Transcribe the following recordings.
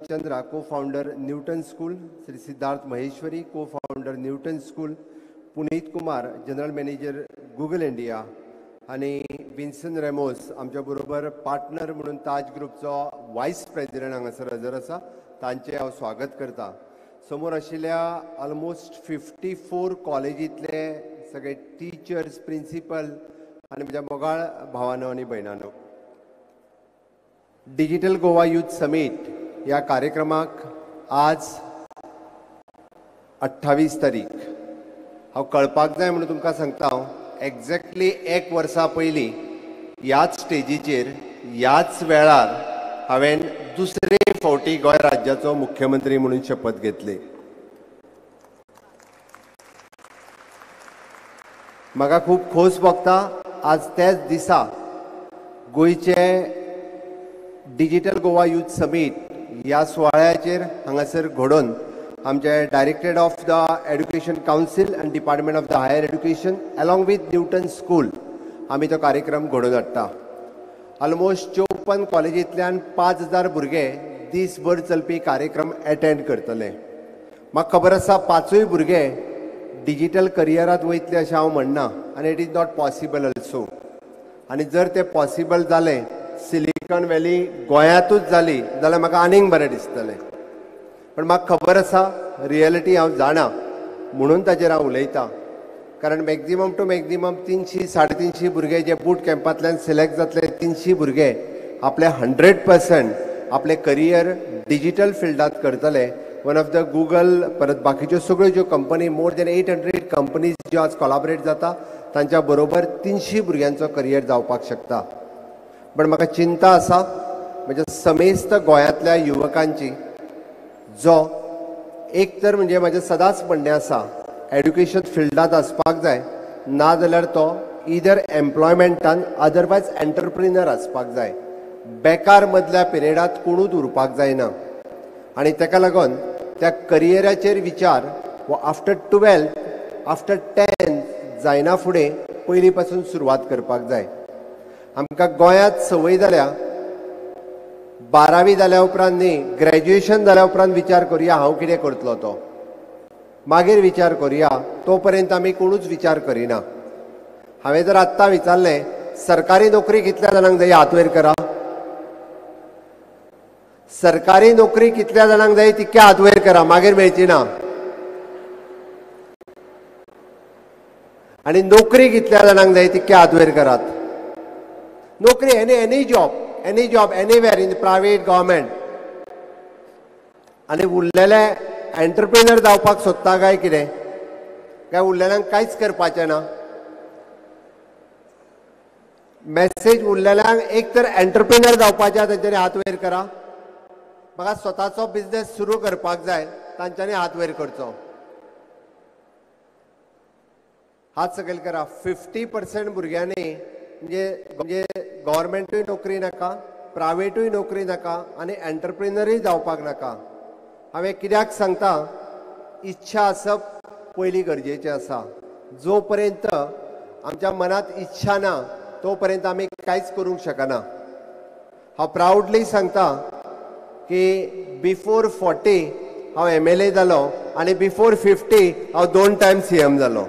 Chandra, co-founder Newton School, Sri Siddharth Maheshwari, co-founder Newton School, Puneet Kumar, general manager Google India, आणि विन्सन रेमोस आमच्या बरोबर partner म्हणून ताज ग्रुपचो वायस president हांगासर हजर आसा. तांचे हांव स्वागत करता. समोर आशिल्ल्या ऑलमोस्ट 54 कॉलेजींतले सगळे टिचर्स, प्रिंसिपल आणि म्हज्या मोगाळ भावांनो आणि भयणांनो, डिजिटल गोवा यूथ समीट ह्या कार्यक्रमाक आज 28 तारीख हांव कळपाक जाय म्हणून तुमकां सांगता. एक्झॅक्टली 1 वर्सा पयलीं ह्याच स्टेजीचेर ह्याच वेळार हांवें दुसरे फावटी गोंय राज्याचो मुख्यमंत्री म्हणून शपथ घेतली. म्हाका खूब खोस भोगता आज त्याच दिसा गोंयचे डिजिटल गोवा यूथ समीट ह्या सुवाळ्याचेर हांगासर घडोवन आमचे directorate of the education council and department of the higher education along with Newton school आमी तो कार्यक्रम घडोवन हाडटा. ऑलमोस्ट 54 कॉलेजींतल्यान 5000 भुरगे दीसभर चलपी कार्यक्रम एटेंड करतले. म्हाका खबर आसा 5य भुरगे डिजिटल करियरांत वयतले अशें हांव म्हणना, आनी it is not possible also. आनी जर तें पॉसिबल जालें, सिलिकॉन व्हॅली गोंयांतूच जाली जाल्यार म्हाका आनीक बरें दिसतलें. पण म्हाका खबर आसा रियलिटी हांव जाणा म्हणून ताचेर हांव उलयतां. कारण मॅक्झिमम टू मॅक्झिमम 300-350 भुरगे जे बूट कॅम्पांतल्यान सिलेक्ट जातले, 300 भुरगे आपले 100% आपले करियर डिजिटल फिल्डांत करतले. वन ऑफ द गुगल, परत बाकीच्यो सगळ्यो ज्यो कंपनी, मोर दॅन 800 कंपनीज ज्यो आज कोलॅबोरेट जाता, तांच्या बरोबर 300 भुरग्यांचो करियर जावपाक शकता. पण म्हाका चिंता आसा म्हज्या समेस्त गोंयांतल्या युवकांची, जो एक तर म्हणजे म्हजें सदांच म्हणणें आसा एड्युकेशन फिल्डांत आसपाक जाय, ना जाल्यार तो इदर एम्प्लॉयमेंटान अदरवायज एंटरप्रिनर आसपाक जाय. बेकार मदल्या पिरियडांत कोणूच उरपाक जायना. आनी ताका लागून त्या करियराचेर विचार वो आफ्टर 12th, आफ्टर 10th जायना फुडें पयलीं पासून सुरवात करपाक जाय. आमकां गोंयांत संवय जाल्या 12वी जाल्या उपरांत न्ही, ग्रॅज्युएशन जाल्या उपरांत विचार करुया हांव कितें करतलो तो, मागीर विचार करुया. तो पर्यंत आमी कोणूच विचार करिना. हांवें जर आत्तां विचारलें सरकारी नोकरी कितल्या जाणांक जाय, हात वयर करा. सरकारी नोकरी कितल्या जाणांक जाय तितके हात वयर करा, मागीर मेळची ना. आनी नोकरी कितल्या जाणांक जाय तितके हात वयर करात. नोकरी any job anywhere in private, government. आनी उरलेले एंटरप्रिनर जावपाक सोदता काय कितें? काय उरलेल्यांक कांयच करपाचें ना? मॅसेज उरलेल्यांक एक तर एंटरप्रिनर जावपाचें, तांच्यांनी हात वयर करा. म्हाका स्वताचो बिझनेस सुरू करपाक जाय, तांच्यांनी हात वयर करचो. हात सकयल करा. 50% भुरग्यांनी म्हणजे गव्हर्मेंटूय नोकरी नाका, प्रायवेटूय नोकरी नाका, आनी एंटरप्रिनरूय जावपाक नाका. हांवें कित्याक सांगता, इच्छा आसप पयलीं गरजेचें आसा. जो पर्यंत आमच्या मनांत इच्छा ना तो पर्यंत आमी कांयच करूंक शकना. हांव प्राउडली सांगता की बिफोर 40 हांव MLA जालो आनी बिफोर 50 हांव 2 टायम CM जालो.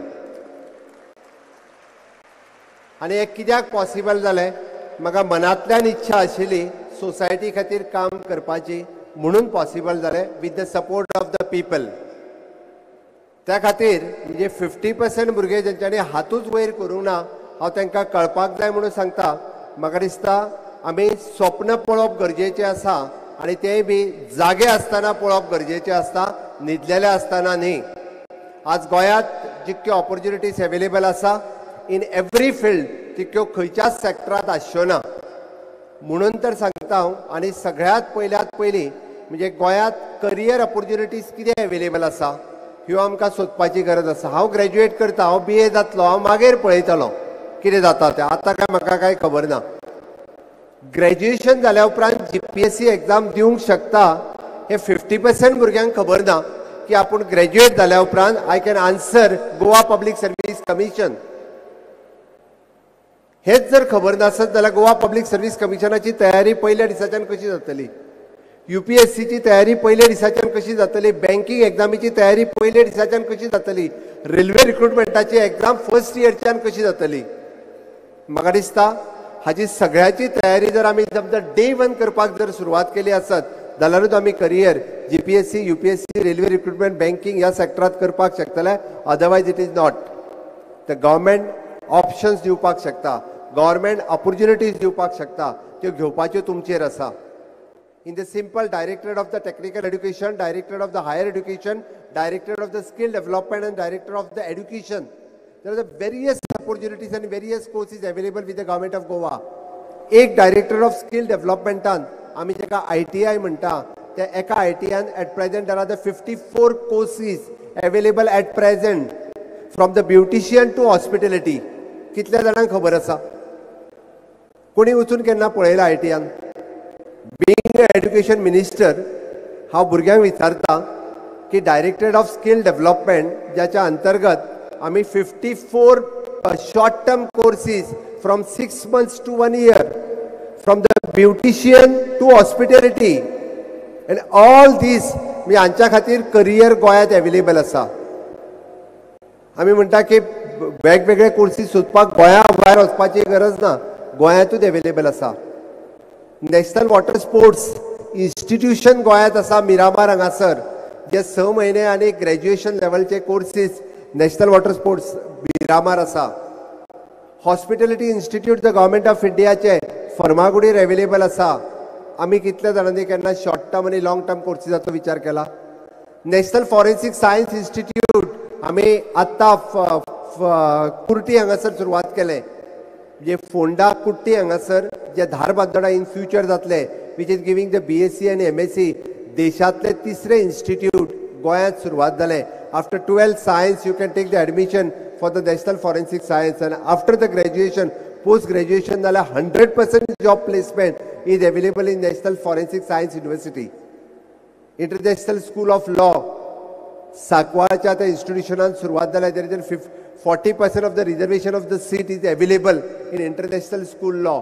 आनी हें कित्याक पॉसिबल जालें? म्हाका मनांतल्यान इच्छा आशिल्ली सोसायटी खातीर काम करपाची, म्हणून पॉसिबल जालें with the support of the people. त्या खातीर म्हणजे 50% भुरगे जेंच्यांनी हातूच वयर करूंक ना, हांव तांकां कळपाक जाय म्हणून सांगता. म्हाका दिसता आमी स्वप्न पळोवप गरजेचें आसा, आनी तेंय बी जागे आसतना पळोवप गरजेचें आसता, न्हिदलेले आसतना न्ही. आज गोंयांत जितक्यो ऑपॉर्च्युनिटीज एवेलेबल आसा इन एवरी फिल्ड, तितक्यो खंयच्याच सॅक्टरांत आसच्यो ना. म्हणून तर सांगता हांव. आनी सगळ्यात पयलीं म्हणजे गोंयांत करियर ऑपॉर्च्युनिटीज कितें एवेलेबल आसा ह्यो आमकां सोदपाची गरज आसा. हांव ग्रॅज्युएट करता, हांव BA जातलो, हांव मागीर पळयतलो कितें जाता तें. आतां काय म्हाका कांय खबर ना. ग्रॅज्युएशन जाल्या उपरांत GPSC एग्जाम दिवंक शकता हे 50% भुरग्यांक खबर ना की आपूण ग्रॅज्युएट जाल्या उपरांत I can answer Goa public service commission. हेच जर खबर नासत जाल्यार गोवा पब्लीक सर्वीस कमिशनाची तयारी पयल्या दिसाच्यान कशी जातली? UPSCची तयारी पयल्या दिसाच्यान कशी जातली, बँकिंग एग्जामीची तयारी पयल्या दिसाच्यान कशी जातली, रेल्वे रिक्रुटमेंटाची एग्जाम फर्स्ट इयरच्यान कशी जातली. म्हाका दिसता हाची सगळ्याची तयारी जर आमी समजा डे वन करपाक जर सुरवात केली आसत जाल्यारूच आमी career GPSC UPSC railway recruitment banking ह्या सेक्टरात करपाक शकतले. Otherwise it is not. The government options दिवपाक शकता, गव्हर्मेंट ऑपॉर्च्युनिटीज दिवपाक शकता, त्यो घेवपाच्यो तुमचेर आसा. In the simple Directorate of the Technical Education, Directorate of the Higher Education, Directorate of the Skill Development and Directorate of the Education, there are the various opportunities and various courses available with the Government of Goa. एक Directorate of Skill Development आमी जेका ITI म्हणटा त्या एका ITI at present there are the 54 courses available at present from the beautician to hospitality. कितल्या जाणांक खबर आसा? कोणी वचून केन्ना पळयला ITI? Being an education minister, हांव भुरग्यांक विचारता की डायरेक्टरेट ऑफ स्किल डेव्हलपमेंट ज्याच्या अंतर्गत आमी 54 short term courses from 6 months to 1 year, from the beautician to hospitality and all these मी हांच्या खातीर करियर गोंयांत अवेलेबल आसा. आमी म्हणटा की वेगवेगळे कोर्सीस सोदपाक गोंया भायर वचपाची गरज ना, गोंयांतूच अवेलेबल आसा. नॅशनल वॉटर स्पोर्ट्स इन्स्टिट्यूशन गोंयांत आसा मिरामार हांगासर, जे 6 म्हयने आनी ग्रॅज्युएशन लेवलचे courses national water sports Miramar आसा. Hospitality institute the government of इंडियाचे फर्मागुडीर अवेलेबल आसा. आमी कितल्या जाणांनी केन्ना शॉर्ट टर्म आनी लॉंग टर्म कोर्सीसाचो विचार केला? नॅशनल फॉरेन्सीक सायन्स इन्स्टिट्यूट आमी आत्तां कुर्टी हांगासर सुरवात केले. जे फोंडा कुट्टी हांगासर जे धारबांदोडा इन फ्युचर जातले, which is giving the BSc आनी MSc, देशांतले तिसरे इन्स्टिट्यूट गोंयांत सुरवात जाले. After 12th science you can take the admission for the national forensic science and after the graduation post graduation जाल्यार 100% job placement is available in national forensic science university. International school of law सांकवाळच्या त्या इन्स्टिट्यूशनान सुरवात जाल्या. There is 40% of the reservation of the seat is available in international school law.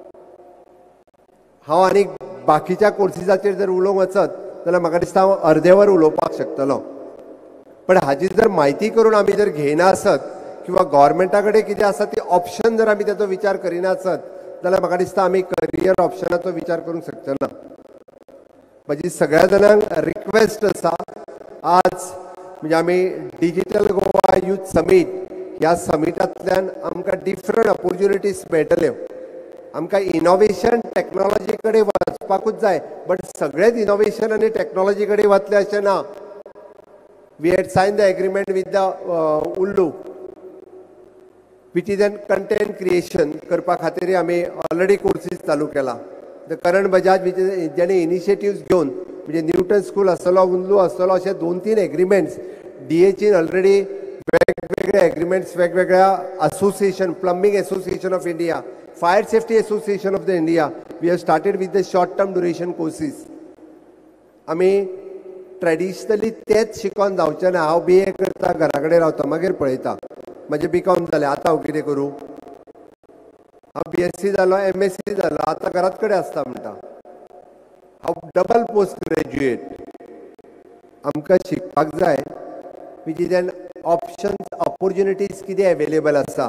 हांव आनी बाकीच्या कोर्सीसाचेर जर उलोवंक वचत जाल्यार म्हाका दिसता हांव अर्देवर उलोवपाक शकतलो. पण हाची जर म्हायती करून आमी जर घेयना आसत किंवा गव्हर्मेंटा कडेन कितें आसा ती ऑप्शन जर आमी ताचो विचार करिना आसत जाल्यार म्हाका दिसता आमी करियर ऑप्शनाचो विचार करूंक शकचो ना. म्हाजी सगळ्या जाणांक रिक्वेस्ट आसा, आज म्हणजे आमी डिजिटल गोवा यूथ समीट ह्या समिटांतल्यान आमकां डिफरंट ऑपॉर्च्युनिटीज मेळटल्यो. आमकां इनोव्हेशन टॅक्नॉलॉजी कडेन वचपाकूच जाय, बट सगळेच इनोव्हेशन आनी टॅक्नॉलॉजी कडेन वतले अशें ना. We had sign the agreement with the Ullu which is an content creation करपा खातीर आमी ऑलरेडी कोर्सीस चालू केला. द करण बजाज विच जेणे इनिशिएटिव्स घेवन म्हणजे न्यूटन स्कूल आसतलो, उल्लू आसतलो, अशे 2-3 एग्रीमेंट्स DHन ऑलरेडी वेगवेगळे एग्रीमेंट्स वेगवेगळ्या association, plumbing association of India, fire safety association of the India, we have started with the short term duration courses. आमी ट्रेडिशनली तेच शिकोवन जावचें ना. हांव BA करता, घरा कडेन रावता, मागीर पळयता म्हजें BCom जालें, आतां हांव कितें करूं? हांव BSc जालो, MSc जालो, आतां घरात कडेन आसता म्हणटा. हांव डबल पोस्ट ग्रॅज्युएट. आमकां शिकपाक जाय which is an options opportunities कितें अवेलेबल आसा.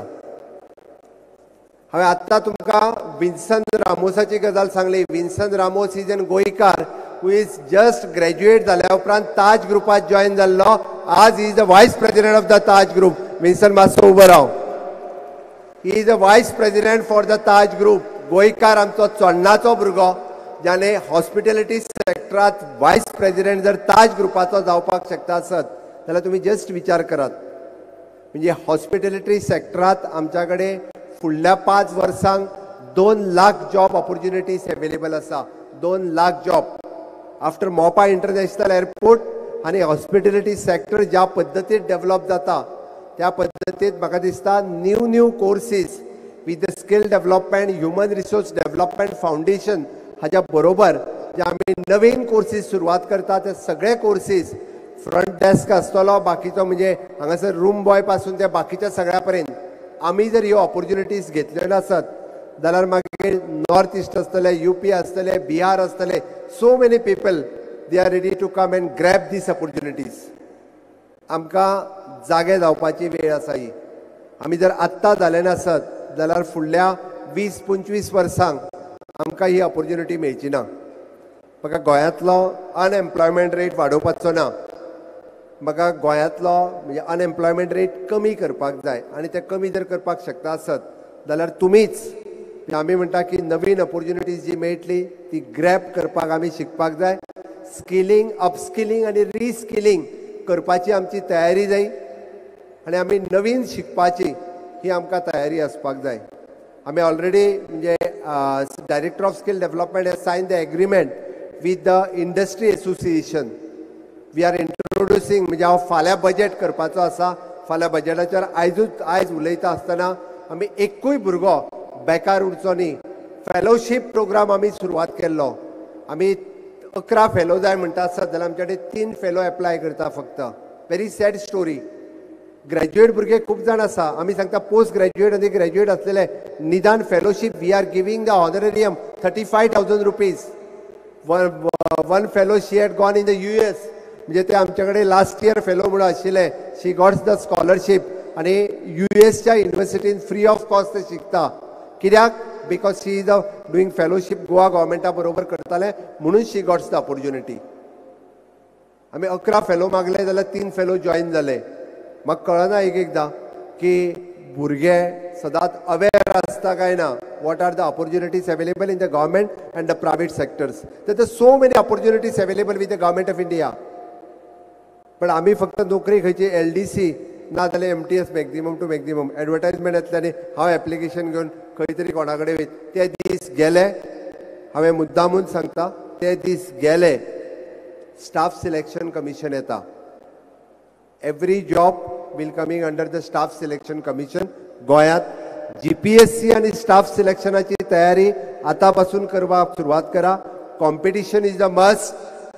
हांवें आत्तां तुमकां विन्सन रामोसाची गजाल सांगली. विन्सन रामोस इज एन गोंयकार हू इज जस्ट ग्रॅज्युएट जाल्या उपरांत ताज ग्रुपात जॉयन जाल्लो. आज he is the vice president of the Taj group. Vinson मातसो उबो राव. He is the vice president for the Taj group. गोंयकार आमचो चोडणाचो भुरगो ज्याने हॉस्पिटॅलिटी सेक्टरात वायस प्रेसिडेंट जर ताज ग्रुपाचो जावपाक शकता आसत जाल्यार तुमी जस्ट विचार करात. म्हणजे हॉस्पिटॅलिटी सेक्टरात आमच्या कडेन फुडल्या 5 वर्सांक 2 लाख जॉब ऑपॉर्च्युनिटीज अवेलेबल आसा. 2 lakh job after Mopa international airport आनी हॉस्पिटॅलिटी सेक्टर ज्या पद्दतीन डेव्हलप जाता त्या पद्दतीन म्हाका दिसता new courses with the skill development, human resource development foundation हाच्या बरोबर जे आमी नवीन कोर्सीस सुरवात करता ते सगळे कोर्सीस फ्रंट डेस्क आसतलो, बाकीचो म्हणजे हांगासर रूम बॉय पासून ते बाकीच्या सगळ्या पर्यंत आमी जर ह्यो ऑपॉर्च्युनिटीज घेतल्यो नासत जाल्यार मागीर नॉर्थ ईस्ट आसतले, यूपी आसतले, बिहार आसतले, so many people they are ready to come and grab these opportunities. आमकां जागे जावपाची वेळ आसा ही. आमी जर आत्तां जाले नासत जाल्यार फुडल्या 20-25 वर्सांक आमकां ही ऑपॉर्च्युनिटी मेळची ना. म्हाका गोंयांतलो अनएम्प्लॉयमेंट रेट वाडोवपाचो ना. म्हाका गोंयांतलो म्हणजे अनएम्प्लॉयमेंट रेट कमी करपाक जाय आनी ते कमी जर करपाक शकता आसत जाल्यार तुमीच आमी म्हणटा की नवीन ऑपॉर्च्युनिटीज जी मेळटली ती ग्रॅब करपाक आमी शिकपाक जाय. स्किलींग, अपस्किलींग आनी रिस्किलींग करपाची आमची तयारी जाय आनी आमी नवीन शिकपाची ही आमकां तयारी आसपाक जाय. आमी ऑलरेडी म्हणजे director of skill development has sign the agreement with the industry association. We are introducing म्हणजे हांव फाल्यां बजेट करपाचो आसा. फाल्यां बजेटाचेर आयज उलयता आसतना आमी एकूय भुरगो बेकार उरचो न्ही. फेलोशीप प्रोग्राम आमी सुरवात केल्लो. आमी 11 फेलो जाय म्हणटा आसत जाल्यार आमचे कडेन 3 फेलो एप्लाय करता फक्त. Very sad story. ग्रॅज्युएट भुरगे खूब जाण आसा. आमी सांगता पोस्ट ग्रॅज्युएट आनी ग्रॅज्युएट आसलेले निदान fellowship we are giving the honorarium 35,000 rupees. One fellow she had gone in the US. म्हणजे ते आमचे कडेन लास्ट इयर फेलो म्हणून आशिल्ले. शी गॉट्स द स्कॉलरशीप आनी USच्या युनिवर्सिटीन फ्री ऑफ कॉस्ट ते शिकता. कित्याक? Because she is doing fellowship Goa गव्हर्मेंटा बरोबर करताले म्हणून शी गॉट्स द ऑपॉर्च्युनिटी. आमी 11 फेलो मागले जाल्यार 3 फेलो जॉईन जाले. म्हाका कळना एकदां की भुरगे सदांच अवेर आसता काय ना what are the opportunities available in the government and the private sectors. There so many opportunities available with the government of India. पण आमी फक्त नोकरी खंयची LDC ना जाल्यार MTS maximum to maximum advertisement येतले हांव एप्लिकेशन घेवन खंय तरी कोणा कडेन वयत. ते दीस गेले. हांवें मुद्दामून सांगता ते दीस गेले. स्टाफ सिलेक्शन कमिशन येता. Every job will coming under the staff selection commission. गोंयांत GPSC आनी स्टाफ सिलेक्शनाची तयारी आतां पासून करपाक सुरवात करा. कॉम्पिटिशन इज द मस्ट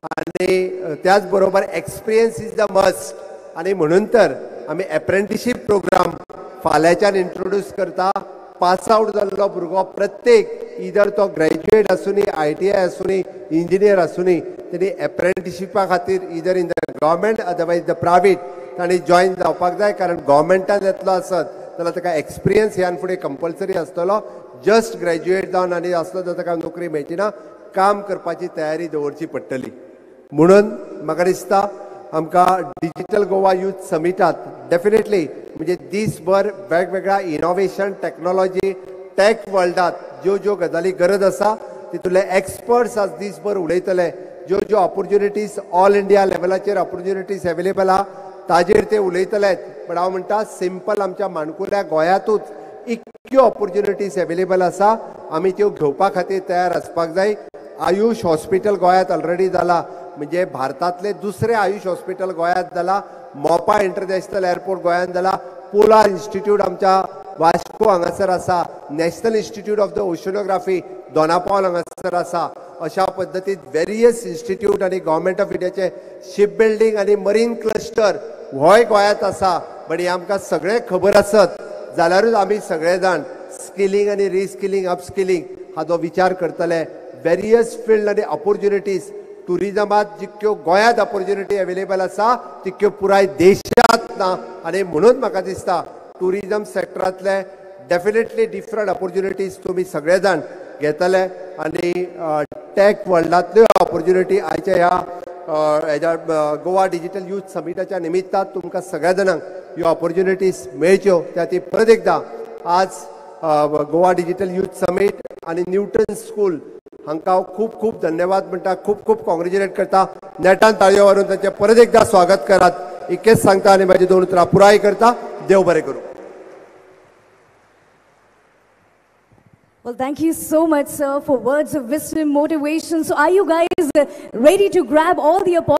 आनी त्याच बरोबर एक्सपिरियन्स इज द मस्ट. आनी म्हणून तर आमी एप्रेंटिशीप प्रोग्राम फाल्यांच्यान इंट्रोड्यूस करता. पास आउट जाल्लो भुरगो प्रत्येक इधर तो ग्रॅज्युएट आसूनी ITI आसूनी इंजिनियर आसूनी तेणी एप्रेंटिशिपा खातीर either in the government otherwise the private तांणी जॉईन जावपाक जाय. कारण गव्हर्मेंटान येतलो आसत जाल्यार ताका एक्सपिरियन्स ह्यान फुडें कंपल्सरी आसतलो. जस्ट ग्रॅज्युएट जावन आनी आसलो जाल्यार ताका नोकरी मेळची ना. काम करपाची तयारी दवरची पडटली. म्हणून म्हाका दिसता आमकां डिजिटल गोवा यूथ समिटात डेफिनेटली म्हणजे दीसभर वेगवेगळ्या इनोव्हेशन टेक्नॉलॉजी टॅक वर्ल्डात ज्यो ज्यो गजाली गरज आसा तितूंतले एक्सपर्ट्स आज दीसभर उलयतले. ज्यो ज्यो ऑपॉर्च्युनिटीज ऑल इंडिया लेवलाचेर ऑपॉर्च्युनिटीज अवेलेबल आहा ताजेर ते उलयतलेत. पण हांव म्हणटा सिंपल आमच्या माणकुल्या गोंयांतूच इतक्यो ऑपॉर्च्युनिटीज अवेलेबल आसा. आमी त्यो घेवपा खातीर तयार आसपाक जाय. आयुष हॉस्पिटल गोंयांत ऑलरेडी जाला. म्हणजे भारतातले दुसरे आयुष हॉस्पिटल गोंयांत जाला. मोपा इंटरनॅशनल एअरपोर्ट गोंयांत जाला. पोलार इन्स्टिट्यूट आमच्या वास्को हांगासर आसा. National institute of the oceanography Dona Paula हांगासर आसा. अशा पद्दतीन वेरियस इन्स्टिट्यूट आनी गव्हर्मेंट ऑफ इंडियाचे शिप बिल्डींग आनी मरीन क्लस्टर होय गोंयांत आसा. पण हे आमकां सगळें खबर आसत जाल्यारूच आमी सगळे जाण स्किलींग आनी रिस्किलींग अपस्किलींग हाचो विचार करतले. वेरियस फिल्ड आनी ऑपॉर्च्युनिटीज टुरिजमात जितक्यो गोंयांत ऑपॉर्च्युनिटी अवेलेबल आसा तितक्यो पुराय देशात ना. आनी म्हणून म्हाका दिसता टुरिजम सेक्टरांतले डेफिनेटली डिफरंट ऑपॉर्च्युनिटीज तुमी सगळे जाण घेतले. आनी टॅक वर्ल्डांतल्यो ऑपॉर्च्युनिटी आयच्या ह्या गोवा डिजिटल यूथ समिटाच्या निमित्तान तुमकां सगळ्या जाणांक ह्यो ऑपॉर्च्युनिटीज मेळच्यो त्या ती परत एकदां आज गोवा डिजिटल यूथ समीट आनी न्यूटन स्कूल हांकां हांव खूब खूब धन्यवाद म्हणटा. खूब खूब कॉंग्रेच्युलेट करता. नेटान ताळयो मारून तांचें परत एकदां स्वागत करात. इतकेंच सांगता आनी म्हाजी 2 उतरां पुराय करता. देव बरें करूं. Well, thank you so much, sir, for words of wisdom, motivation. So are you guys ready to grab all the opportunities?